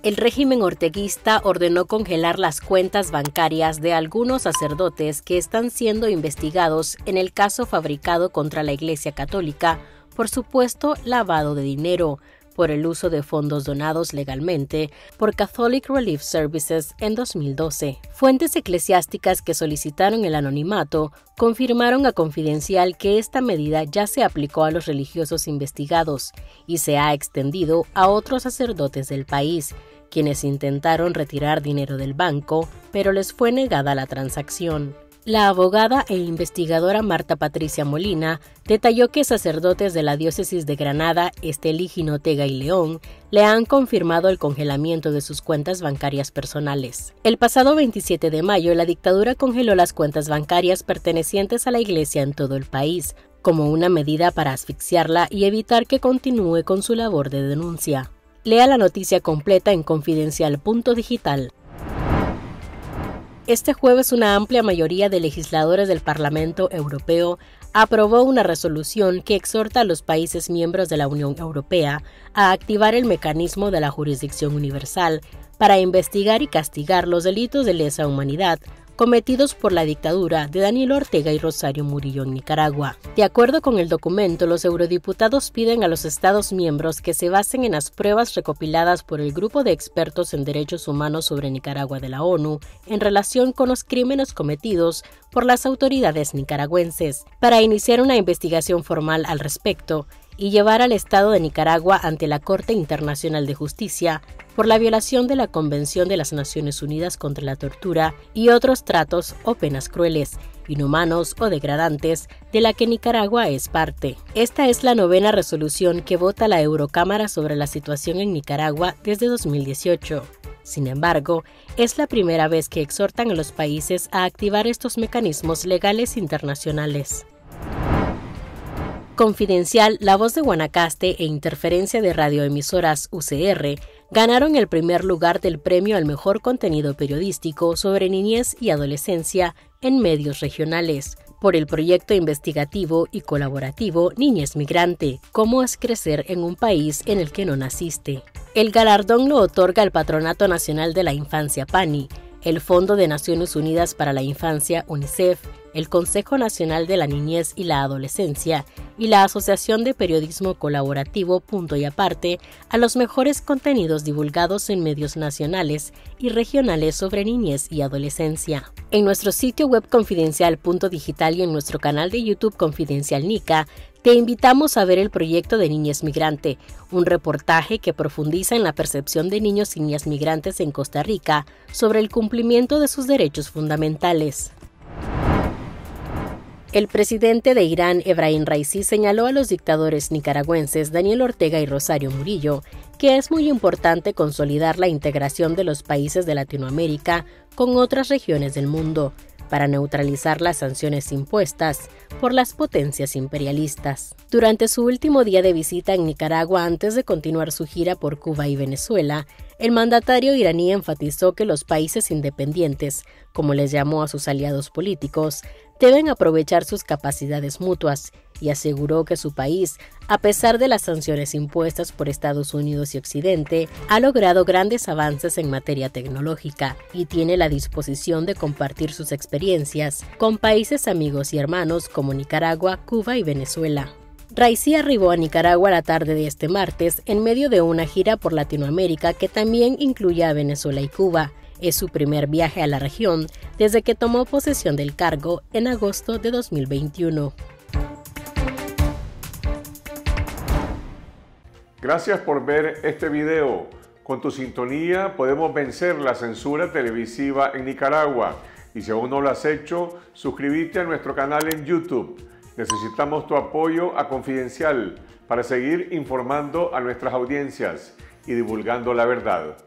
El régimen orteguista ordenó congelar las cuentas bancarias de algunos sacerdotes que están siendo investigados en el caso fabricado contra la Iglesia Católica por supuesto lavado de dinero por el uso de fondos donados legalmente por Catholic Relief Services en 2012. Fuentes eclesiásticas que solicitaron el anonimato confirmaron a Confidencial que esta medida ya se aplicó a los religiosos investigados y se ha extendido a otros sacerdotes del país, quienes intentaron retirar dinero del banco, pero les fue negada la transacción. La abogada e investigadora Marta Patricia Molina detalló que sacerdotes de la diócesis de Granada, Estelí, Jinotega y León le han confirmado el congelamiento de sus cuentas bancarias personales. El pasado 27 de mayo, la dictadura congeló las cuentas bancarias pertenecientes a la Iglesia en todo el país, como una medida para asfixiarla y evitar que continúe con su labor de denuncia. Lea la noticia completa en confidencial.digital. Este jueves, una amplia mayoría de legisladores del Parlamento Europeo aprobó una resolución que exhorta a los países miembros de la Unión Europea a activar el mecanismo de la jurisdicción universal para investigar y castigar los delitos de lesa humanidad cometidos por la dictadura de Daniel Ortega y Rosario Murillo en Nicaragua. De acuerdo con el documento, los eurodiputados piden a los Estados miembros que se basen en las pruebas recopiladas por el Grupo de Expertos en Derechos Humanos sobre Nicaragua de la ONU en relación con los crímenes cometidos por las autoridades nicaragüenses, para iniciar una investigación formal al respecto y llevar al Estado de Nicaragua ante la Corte Internacional de Justicia por la violación de la Convención de las Naciones Unidas contra la Tortura y otros tratos o penas crueles, inhumanos o degradantes de la que Nicaragua es parte. Esta es la 9ª resolución que vota la Eurocámara sobre la situación en Nicaragua desde 2018. Sin embargo, es la primera vez que exhortan a los países a activar estos mecanismos legales internacionales. Confidencial, La Voz de Guanacaste e Interferencia de Radioemisoras UCR ganaron el primer lugar del premio al mejor contenido periodístico sobre niñez y adolescencia en medios regionales, por el proyecto investigativo y colaborativo Niñez Migrante, cómo es crecer en un país en el que no naciste. El galardón lo otorga el Patronato Nacional de la Infancia PANI, el Fondo de Naciones Unidas para la Infancia UNICEF, el Consejo Nacional de la Niñez y la Adolescencia y la Asociación de Periodismo Colaborativo Punto y Aparte a los mejores contenidos divulgados en medios nacionales y regionales sobre niñez y adolescencia. En nuestro sitio web confidencial.digital y en nuestro canal de YouTube Confidencial Nica, te invitamos a ver el proyecto de Niñez Migrante, un reportaje que profundiza en la percepción de niños y niñas migrantes en Costa Rica sobre el cumplimiento de sus derechos fundamentales. El presidente de Irán, Ebrahim Raisi, señaló a los dictadores nicaragüenses Daniel Ortega y Rosario Murillo que es muy importante consolidar la integración de los países de Latinoamérica con otras regiones del mundo para neutralizar las sanciones impuestas por las potencias imperialistas. Durante su último día de visita en Nicaragua antes de continuar su gira por Cuba y Venezuela, el mandatario iraní enfatizó que los países independientes, como les llamó a sus aliados políticos, deben aprovechar sus capacidades mutuas y aseguró que su país, a pesar de las sanciones impuestas por Estados Unidos y Occidente, ha logrado grandes avances en materia tecnológica y tiene la disposición de compartir sus experiencias con países amigos y hermanos como Nicaragua, Cuba y Venezuela. Raisi arribó a Nicaragua la tarde de este martes en medio de una gira por Latinoamérica que también incluye a Venezuela y Cuba. Es su primer viaje a la región desde que tomó posesión del cargo en agosto de 2021. Gracias por ver este video. Con tu sintonía podemos vencer la censura televisiva en Nicaragua. Y si aún no lo has hecho, suscríbete a nuestro canal en YouTube. Necesitamos tu apoyo a Confidencial para seguir informando a nuestras audiencias y divulgando la verdad.